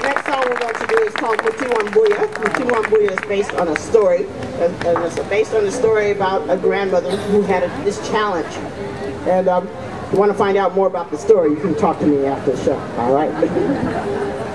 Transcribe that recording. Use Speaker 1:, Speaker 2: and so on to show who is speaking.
Speaker 1: next song we're going to do is called Muti Mbuya is based on a story, and it's based on a story about a grandmother who had this challenge. And if you want to find out more about the story, you can talk to me after the show. All right.